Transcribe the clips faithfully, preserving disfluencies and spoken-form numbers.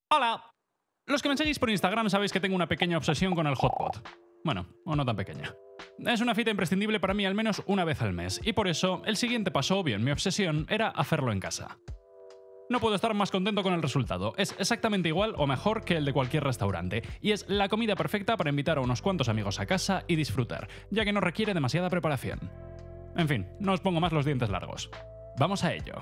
Hola. Los que me seguís por Instagram sabéis que tengo una pequeña obsesión con el hot pot. Bueno, o no tan pequeña. Es una cita imprescindible para mí al menos una vez al mes, y por eso el siguiente paso obvio en mi obsesión era hacerlo en casa. No puedo estar más contento con el resultado. Es exactamente igual o mejor que el de cualquier restaurante, y es la comida perfecta para invitar a unos cuantos amigos a casa y disfrutar, ya que no requiere demasiada preparación. En fin, no os pongo más los dientes largos. Vamos a ello.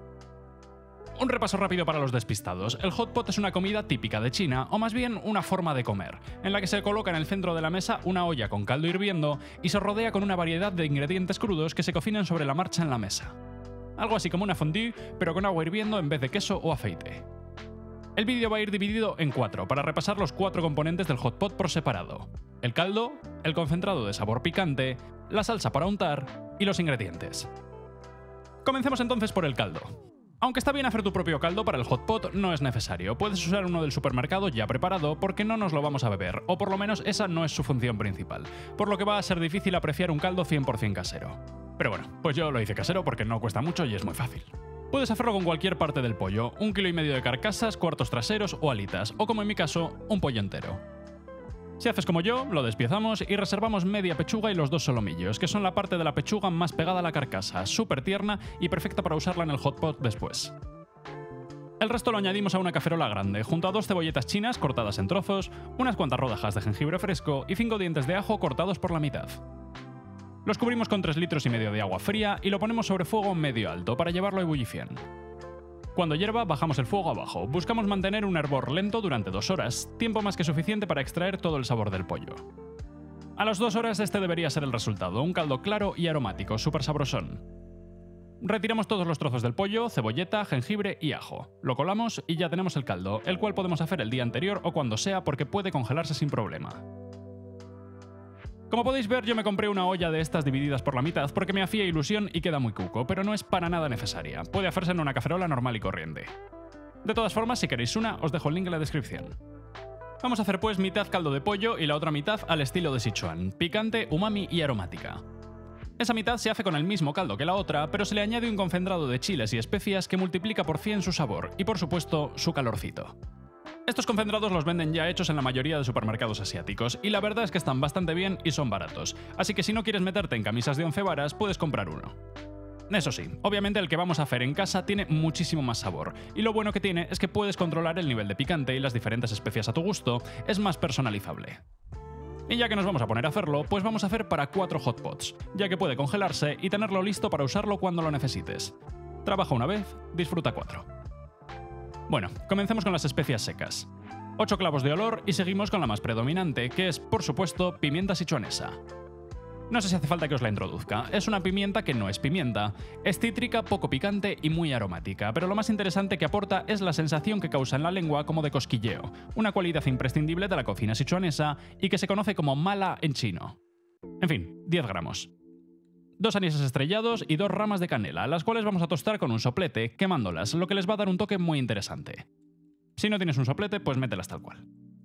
Un repaso rápido para los despistados. El hot pot es una comida típica de China, o más bien una forma de comer, en la que se coloca en el centro de la mesa una olla con caldo hirviendo y se rodea con una variedad de ingredientes crudos que se cocinan sobre la marcha en la mesa. Algo así como una fondue, pero con agua hirviendo en vez de queso o aceite. El vídeo va a ir dividido en cuatro, para repasar los cuatro componentes del hot pot por separado: el caldo, el concentrado de sabor picante, la salsa para untar y los ingredientes. Comencemos entonces por el caldo. Aunque está bien hacer tu propio caldo para el hot pot, no es necesario. Puedes usar uno del supermercado ya preparado porque no nos lo vamos a beber, o por lo menos esa no es su función principal, por lo que va a ser difícil apreciar un caldo cien por cien casero. Pero bueno, pues yo lo hice casero porque no cuesta mucho y es muy fácil. Puedes hacerlo con cualquier parte del pollo, un kilo y medio de carcasas, cuartos traseros o alitas, o como en mi caso, un pollo entero. Si haces como yo, lo despiezamos y reservamos media pechuga y los dos solomillos, que son la parte de la pechuga más pegada a la carcasa, súper tierna y perfecta para usarla en el hot pot después. El resto lo añadimos a una cacerola grande, junto a dos cebolletas chinas cortadas en trozos, unas cuantas rodajas de jengibre fresco y cinco dientes de ajo cortados por la mitad. Los cubrimos con tres litros y medio de agua fría y lo ponemos sobre fuego medio alto para llevarlo a ebullición. Cuando hierva, bajamos el fuego abajo. Buscamos mantener un hervor lento durante dos horas, tiempo más que suficiente para extraer todo el sabor del pollo. A las dos horas este debería ser el resultado, un caldo claro y aromático, súper sabrosón. Retiramos todos los trozos del pollo, cebolleta, jengibre y ajo. Lo colamos y ya tenemos el caldo, el cual podemos hacer el día anterior o cuando sea porque puede congelarse sin problema. Como podéis ver, yo me compré una olla de estas divididas por la mitad porque me hacía ilusión y queda muy cuco, pero no es para nada necesaria. Puede hacerse en una cacerola normal y corriente. De todas formas, si queréis una, os dejo el link en la descripción. Vamos a hacer pues mitad caldo de pollo y la otra mitad al estilo de Sichuan, picante, umami y aromática. Esa mitad se hace con el mismo caldo que la otra, pero se le añade un concentrado de chiles y especias que multiplica por cien su sabor y, por supuesto, su calorcito. Estos concentrados los venden ya hechos en la mayoría de supermercados asiáticos, y la verdad es que están bastante bien y son baratos, así que si no quieres meterte en camisas de once varas, puedes comprar uno. Eso sí, obviamente el que vamos a hacer en casa tiene muchísimo más sabor, y lo bueno que tiene es que puedes controlar el nivel de picante y las diferentes especias a tu gusto, es más personalizable. Y ya que nos vamos a poner a hacerlo, pues vamos a hacer para cuatro hot pots, ya que puede congelarse y tenerlo listo para usarlo cuando lo necesites. Trabaja una vez, disfruta cuatro. Bueno, comencemos con las especias secas. ocho clavos de olor y seguimos con la más predominante, que es, por supuesto, pimienta sichuanesa. No sé si hace falta que os la introduzca, es una pimienta que no es pimienta, es cítrica, poco picante y muy aromática, pero lo más interesante que aporta es la sensación que causa en la lengua como de cosquilleo, una cualidad imprescindible de la cocina sichuanesa y que se conoce como mala en chino. En fin, diez gramos. Dos anises estrellados y dos ramas de canela, las cuales vamos a tostar con un soplete, quemándolas, lo que les va a dar un toque muy interesante. Si no tienes un soplete, pues mételas tal cual.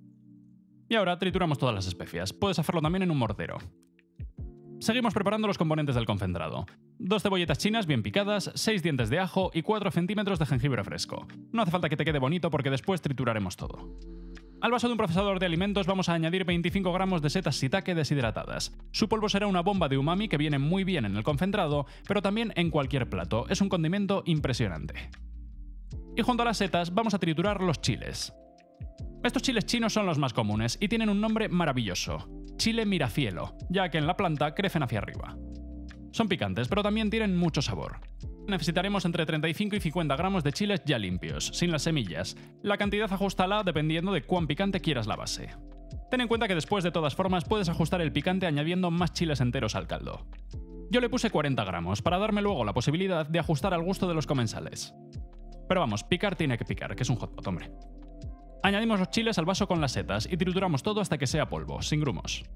Y ahora trituramos todas las especias, puedes hacerlo también en un mortero. Seguimos preparando los componentes del concentrado. Dos cebolletas chinas bien picadas, seis dientes de ajo y cuatro centímetros de jengibre fresco. No hace falta que te quede bonito porque después trituraremos todo. Al vaso de un procesador de alimentos vamos a añadir veinticinco gramos de setas shiitake deshidratadas. Su polvo será una bomba de umami que viene muy bien en el concentrado, pero también en cualquier plato. Es un condimento impresionante. Y junto a las setas vamos a triturar los chiles. Estos chiles chinos son los más comunes y tienen un nombre maravilloso: chile miracielo, ya que en la planta crecen hacia arriba. Son picantes, pero también tienen mucho sabor. Necesitaremos entre treinta y cinco y cincuenta gramos de chiles ya limpios, sin las semillas. La cantidad ajustala dependiendo de cuán picante quieras la base. Ten en cuenta que después de todas formas puedes ajustar el picante añadiendo más chiles enteros al caldo. Yo le puse cuarenta gramos, para darme luego la posibilidad de ajustar al gusto de los comensales. Pero vamos, picar tiene que picar, que es un hot pot, hombre. Añadimos los chiles al vaso con las setas y trituramos todo hasta que sea polvo, sin grumos.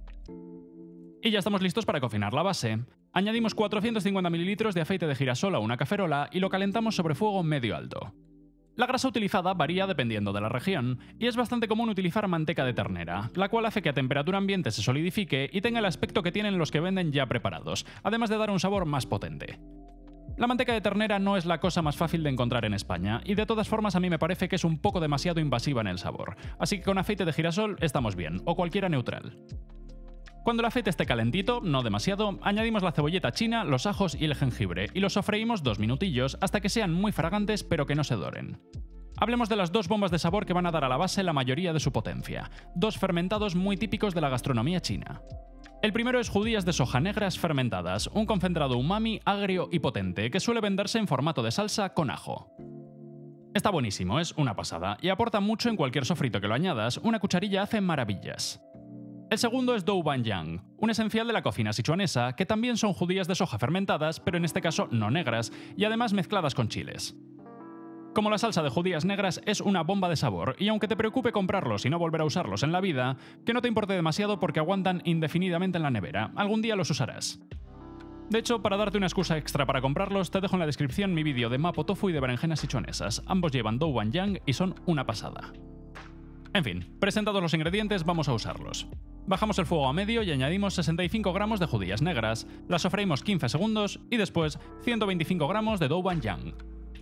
Y ya estamos listos para cocinar la base. Añadimos cuatrocientos cincuenta mililitros de aceite de girasol a una cacerola y lo calentamos sobre fuego medio alto. La grasa utilizada varía dependiendo de la región, y es bastante común utilizar manteca de ternera, la cual hace que a temperatura ambiente se solidifique y tenga el aspecto que tienen los que venden ya preparados, además de dar un sabor más potente. La manteca de ternera no es la cosa más fácil de encontrar en España, y de todas formas a mí me parece que es un poco demasiado invasiva en el sabor, así que con aceite de girasol estamos bien, o cualquiera neutral. Cuando el aceite esté calentito, no demasiado, añadimos la cebolleta china, los ajos y el jengibre, y los sofreímos dos minutillos hasta que sean muy fragantes pero que no se doren. Hablemos de las dos bombas de sabor que van a dar a la base la mayoría de su potencia, dos fermentados muy típicos de la gastronomía china. El primero es judías de soja negras fermentadas, un concentrado umami agrio y potente que suele venderse en formato de salsa con ajo. Está buenísimo, es una pasada, y aporta mucho en cualquier sofrito que lo añadas, una cucharilla hace maravillas. El segundo es doubanjiang, un esencial de la cocina sichuanesa, que también son judías de soja fermentadas, pero en este caso no negras, y además mezcladas con chiles. Como la salsa de judías negras es una bomba de sabor, y aunque te preocupe comprarlos y no volver a usarlos en la vida, que no te importe demasiado porque aguantan indefinidamente en la nevera, algún día los usarás. De hecho, para darte una excusa extra para comprarlos, te dejo en la descripción mi vídeo de mapo tofu y de berenjenas sichuanesas, ambos llevan doubanjiang y son una pasada. En fin, presentados los ingredientes, vamos a usarlos. Bajamos el fuego a medio y añadimos sesenta y cinco gramos de judías negras, las sofreímos quince segundos y después ciento veinticinco gramos de doubanjiang.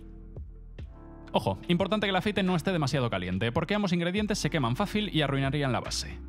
Ojo, importante que el aceite no esté demasiado caliente, porque ambos ingredientes se queman fácil y arruinarían la base.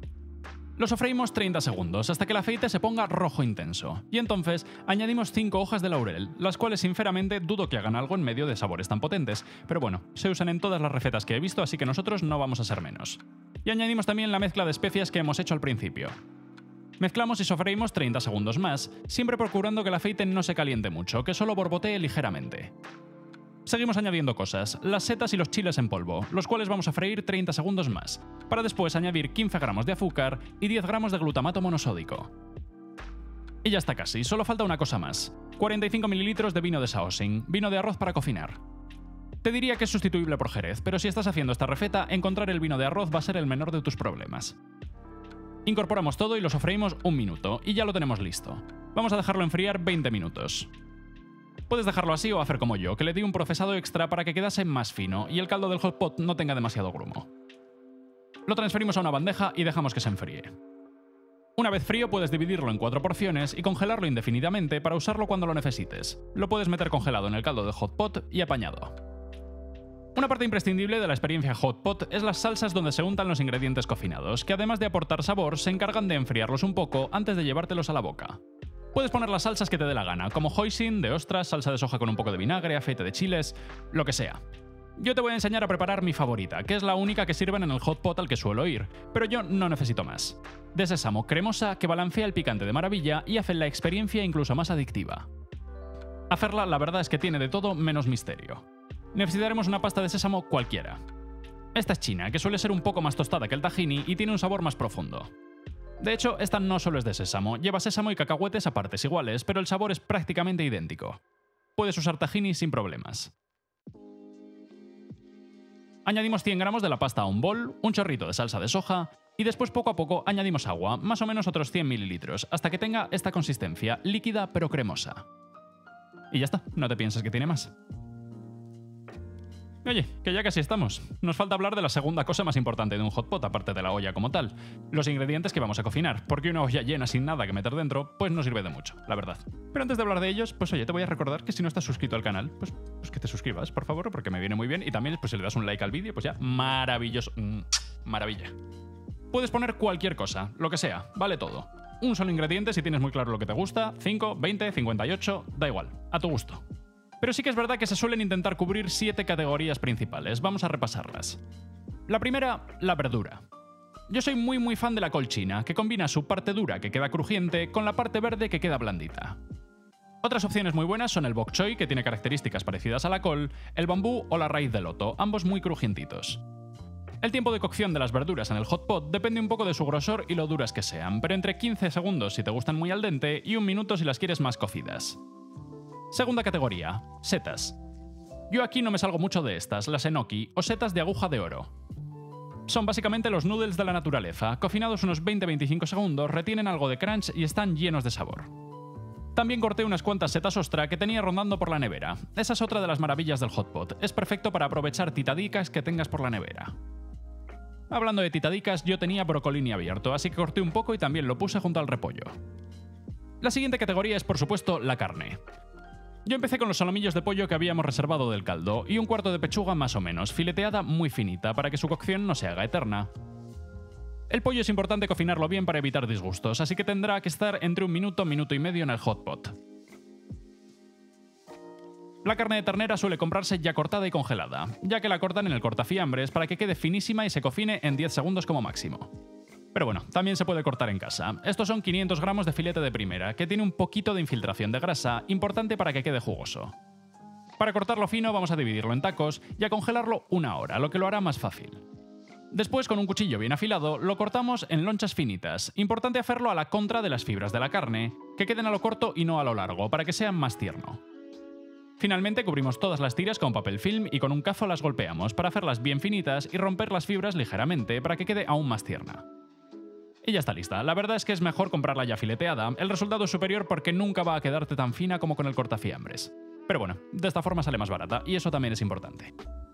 Lo sofreímos treinta segundos hasta que el aceite se ponga rojo intenso, y entonces añadimos cinco hojas de laurel, las cuales sinceramente dudo que hagan algo en medio de sabores tan potentes, pero bueno, se usan en todas las recetas que he visto, así que nosotros no vamos a ser menos. Y añadimos también la mezcla de especias que hemos hecho al principio. Mezclamos y sofreímos treinta segundos más, siempre procurando que el aceite no se caliente mucho, que solo borbotee ligeramente. Seguimos añadiendo cosas, las setas y los chiles en polvo, los cuales vamos a freír treinta segundos más, para después añadir quince gramos de azúcar y diez gramos de glutamato monosódico. Y ya está casi, solo falta una cosa más, cuarenta y cinco mililitros de vino de Shaoxing, vino de arroz para cocinar. Te diría que es sustituible por Jerez, pero si estás haciendo esta receta, encontrar el vino de arroz va a ser el menor de tus problemas. Incorporamos todo y lo sofreímos un minuto, y ya lo tenemos listo. Vamos a dejarlo enfriar veinte minutos. Puedes dejarlo así o hacer como yo, que le di un procesado extra para que quedase más fino y el caldo del hot pot no tenga demasiado grumo. Lo transferimos a una bandeja y dejamos que se enfríe. Una vez frío puedes dividirlo en cuatro porciones y congelarlo indefinidamente para usarlo cuando lo necesites. Lo puedes meter congelado en el caldo del hot pot y apañado. Una parte imprescindible de la experiencia hot pot es las salsas donde se untan los ingredientes cocinados, que además de aportar sabor, se encargan de enfriarlos un poco antes de llevártelos a la boca. Puedes poner las salsas que te dé la gana, como hoisin, de ostras, salsa de soja con un poco de vinagre, aceite de chiles, lo que sea. Yo te voy a enseñar a preparar mi favorita, que es la única que sirven en el hot pot al que suelo ir, pero yo no necesito más. De sésamo cremosa que balancea el picante de maravilla y hace la experiencia incluso más adictiva. Hacerla, la verdad es que tiene de todo menos misterio. Necesitaremos una pasta de sésamo cualquiera. Esta es china, que suele ser un poco más tostada que el tahini y tiene un sabor más profundo. De hecho, esta no solo es de sésamo, lleva sésamo y cacahuetes a partes iguales, pero el sabor es prácticamente idéntico. Puedes usar tahini sin problemas. Añadimos cien gramos de la pasta a un bol, un chorrito de salsa de soja, y después poco a poco añadimos agua, más o menos otros cien mililitros, hasta que tenga esta consistencia, líquida pero cremosa. Y ya está, no te pienses que tiene más. Oye, que ya casi estamos. Nos falta hablar de la segunda cosa más importante de un hot pot, aparte de la olla como tal. Los ingredientes que vamos a cocinar, porque una olla llena sin nada que meter dentro, pues no sirve de mucho, la verdad. Pero antes de hablar de ellos, pues oye, te voy a recordar que si no estás suscrito al canal, pues, pues que te suscribas, por favor, porque me viene muy bien. Y también, pues si le das un like al vídeo, pues ya, maravilloso. Mm, maravilla. Puedes poner cualquier cosa, lo que sea, vale todo. Un solo ingrediente si tienes muy claro lo que te gusta, cinco, veinte, cincuenta y ocho, da igual, a tu gusto. Pero sí que es verdad que se suelen intentar cubrir siete categorías principales. Vamos a repasarlas. La primera, la verdura. Yo soy muy muy fan de la col china, que combina su parte dura, que queda crujiente, con la parte verde, que queda blandita. Otras opciones muy buenas son el bok choy, que tiene características parecidas a la col, el bambú o la raíz de loto, ambos muy crujientitos. El tiempo de cocción de las verduras en el hot pot depende un poco de su grosor y lo duras que sean, pero entre quince segundos si te gustan muy al dente y un minuto si las quieres más cocidas. Segunda categoría, setas. Yo aquí no me salgo mucho de estas, las enoki o setas de aguja de oro. Son básicamente los noodles de la naturaleza, cocinados unos veinte a veinticinco segundos, retienen algo de crunch y están llenos de sabor. También corté unas cuantas setas ostra que tenía rondando por la nevera. Esa es otra de las maravillas del hot pot, es perfecto para aprovechar titadicas que tengas por la nevera. Hablando de titadicas, yo tenía brocolini abierto, así que corté un poco y también lo puse junto al repollo. La siguiente categoría es por supuesto la carne. Yo empecé con los solomillos de pollo que habíamos reservado del caldo y un cuarto de pechuga más o menos, fileteada muy finita para que su cocción no se haga eterna. El pollo es importante cocinarlo bien para evitar disgustos, así que tendrá que estar entre un minuto, minuto y medio en el hot pot. La carne de ternera suele comprarse ya cortada y congelada, ya que la cortan en el cortafiambres para que quede finísima y se cocine en diez segundos como máximo. Pero bueno, también se puede cortar en casa. Estos son quinientos gramos de filete de primera, que tiene un poquito de infiltración de grasa, importante para que quede jugoso. Para cortarlo fino vamos a dividirlo en tacos y a congelarlo una hora, lo que lo hará más fácil. Después, con un cuchillo bien afilado, lo cortamos en lonchas finitas. Importante hacerlo a la contra de las fibras de la carne, que queden a lo corto y no a lo largo, para que sea más tierno. Finalmente cubrimos todas las tiras con papel film y con un cazo las golpeamos para hacerlas bien finitas y romper las fibras ligeramente para que quede aún más tierna. Y ya está lista. La verdad es que es mejor comprarla ya fileteada, el resultado es superior porque nunca va a quedarte tan fina como con el cortafiambres. Pero bueno, de esta forma sale más barata, y eso también es importante.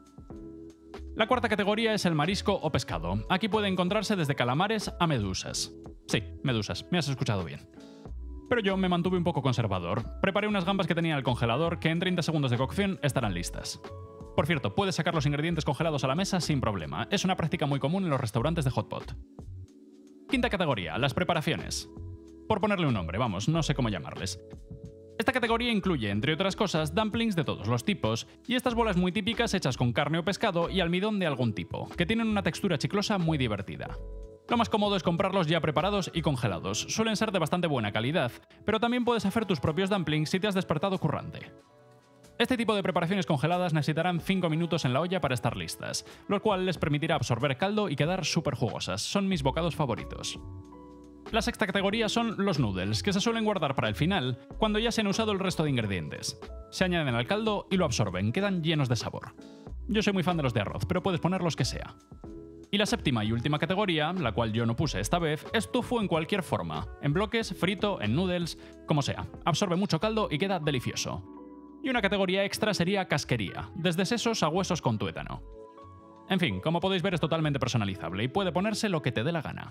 La cuarta categoría es el marisco o pescado. Aquí puede encontrarse desde calamares a medusas. Sí, medusas, me has escuchado bien. Pero yo me mantuve un poco conservador. Preparé unas gambas que tenía en el congelador que en treinta segundos de cocción estarán listas. Por cierto, puedes sacar los ingredientes congelados a la mesa sin problema. Es una práctica muy común en los restaurantes de hot pot. Quinta categoría, las preparaciones. Por ponerle un nombre, vamos, no sé cómo llamarles. Esta categoría incluye, entre otras cosas, dumplings de todos los tipos, y estas bolas muy típicas hechas con carne o pescado y almidón de algún tipo, que tienen una textura chiclosa muy divertida. Lo más cómodo es comprarlos ya preparados y congelados, suelen ser de bastante buena calidad, pero también puedes hacer tus propios dumplings si te has despertado currante. Este tipo de preparaciones congeladas necesitarán cinco minutos en la olla para estar listas, lo cual les permitirá absorber caldo y quedar súper jugosas. Son mis bocados favoritos. La sexta categoría son los noodles, que se suelen guardar para el final, cuando ya se han usado el resto de ingredientes. Se añaden al caldo y lo absorben, quedan llenos de sabor. Yo soy muy fan de los de arroz, pero puedes poner los que sea. Y la séptima y última categoría, la cual yo no puse esta vez, es tofu en cualquier forma, en bloques, frito, en noodles, como sea. Absorbe mucho caldo y queda delicioso. Y una categoría extra sería casquería, desde sesos a huesos con tuétano. En fin, como podéis ver es totalmente personalizable y puede ponerse lo que te dé la gana.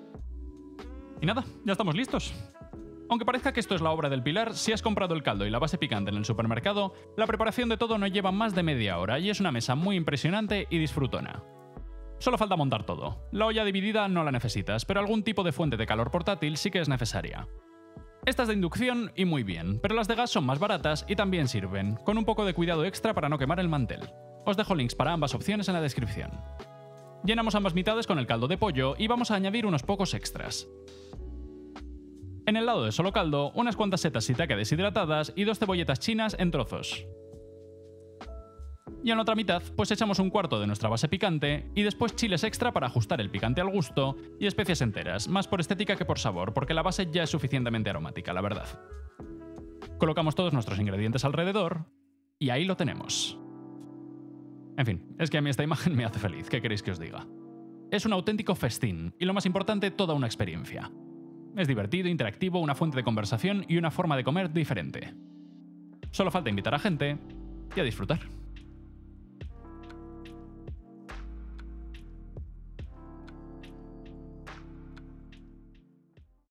Y nada, ya estamos listos. Aunque parezca que esto es la obra del pilar, si has comprado el caldo y la base picante en el supermercado, la preparación de todo no lleva más de media hora y es una mesa muy impresionante y disfrutona. Solo falta montar todo. La olla dividida no la necesitas, pero algún tipo de fuente de calor portátil sí que es necesaria. Esta es de inducción y muy bien, pero las de gas son más baratas y también sirven, con un poco de cuidado extra para no quemar el mantel. Os dejo links para ambas opciones en la descripción. Llenamos ambas mitades con el caldo de pollo y vamos a añadir unos pocos extras. En el lado de solo caldo, unas cuantas setas shiitake deshidratadas y dos cebolletas chinas en trozos. Y en la otra mitad, pues echamos un cuarto de nuestra base picante y después chiles extra para ajustar el picante al gusto y especias enteras, más por estética que por sabor, porque la base ya es suficientemente aromática, la verdad. Colocamos todos nuestros ingredientes alrededor y ahí lo tenemos. En fin, es que a mí esta imagen me hace feliz, ¿qué queréis que os diga? Es un auténtico festín y lo más importante, toda una experiencia. Es divertido, interactivo, una fuente de conversación y una forma de comer diferente. Solo falta invitar a gente y a disfrutar.